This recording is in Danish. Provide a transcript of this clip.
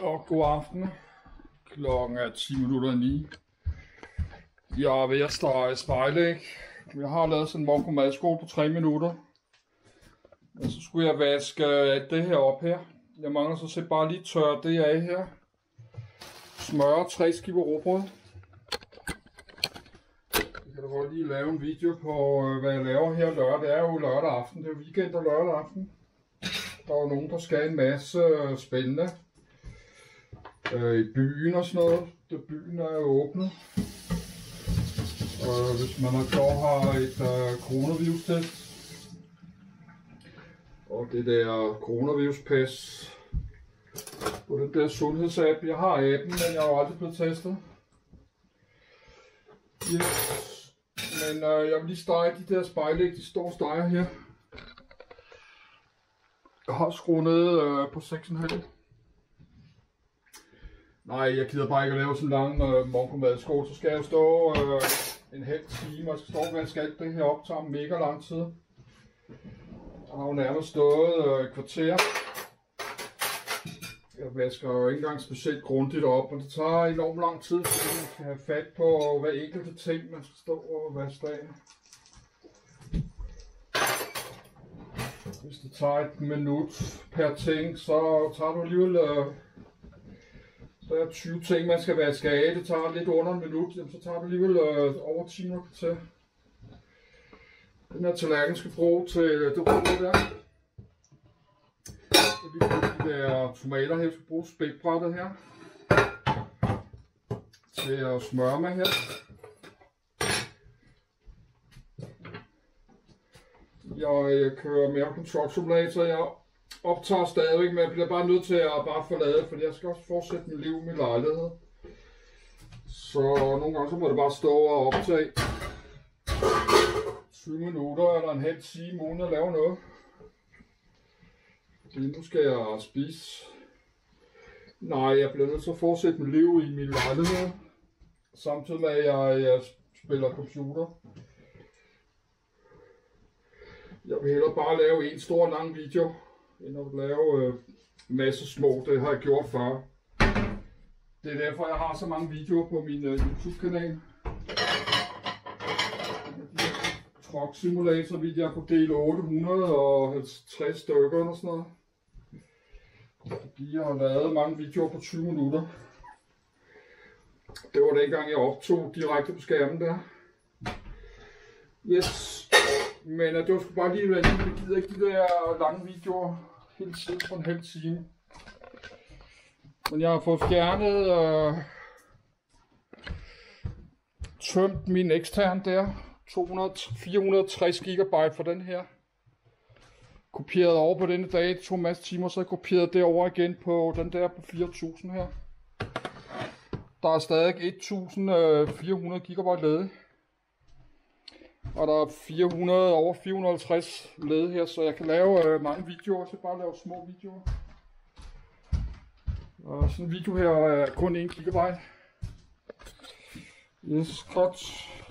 Og god aften. Klokken er 9:10. Jeg er ved at stege spejlæg. Jeg har lavet sådan en Monko madskål på 3 minutter. Og så skulle jeg vaske det her op her. Jeg mangler så set bare lige tørre det af her. Smøre 3 skiver råbrød. Jeg kan da godt lige lave en video på, hvad jeg laver her lørdag. Det er jo lørdag aften. Det er weekend og lørdag aften. Der er nogen, der skal en masse spændende. I byen og sådan noget. Byen er jo åbnet. Hvis man har et coronavirus-test. Og det der coronavirus-pas på den der sundhedsapp. Jeg har appen, men jeg har jo aldrig blevet testet. Yes. Men jeg vil lige stege de der spejlæg, de står og steger her. Jeg har skruet ned på 6,5. Nej, jeg gider bare ikke at lave sådan en lang Monko madskål. Så skal jeg jo stå en halv time, og jeg skal stå og vaske alt det her op. Det tager mega lang tid. Jeg har jo nærmest stået et kvarter. Jeg vasker jo ikke engang specielt grundigt op, og det tager enormt lang tid, fordi man skal have fat på hver enkelte ting, man skal stå og vaske af. Hvis det tager et minut per ting, så tager du alligevel så er 20 ting, man skal vaske af. Det tager lidt under en minut, så tager du alligevel over 10 minutter til. Den her tallerken skal bruge til det røde der. Så lige de der tomater her skal bruge spækbrættet her. Til at smøre med her. Jeg kører American Truck Simulator. Jeg optager stadigvæk, men jeg bliver bare nødt til at bare forlade, fordi jeg skal også fortsætte mit liv i min lejlighed. Så nogle gange så må det bare stå og optage 20 minutter eller en halv time uden at lave noget. Nu skal jeg spise. Nej, jeg bliver nødt til at fortsætte mit liv i min lejlighed. Samtidig med at jeg spiller computer. Jeg vil hellere bare lave en stor lang video, end at lave en masse små. Det har jeg gjort før. Det er derfor, jeg har så mange videoer på min YouTube-kanal. Truck Simulator videoer på del 850 stykker og sådan noget. Jeg har lavet mange videoer på 20 minutter. Det var dengang jeg optog direkte på skærmen der. Yes. Men det var sgu bare lige være jeg gider ikke de der lange videoer hele tiden på en halv time. Men jeg har fået fjernet tømt min ekstern der. 460 GB for den her. Kopieret over på denne dag. Det tog en masse timer, så jeg kopieret det over igen på den der på 4000 her. Der er stadig 1400 GB ledig. Og der er over 450 led her, så jeg kan lave mange videoer, så bare lave små videoer. Og sådan en video her er kun 1 GB. Yes, godt.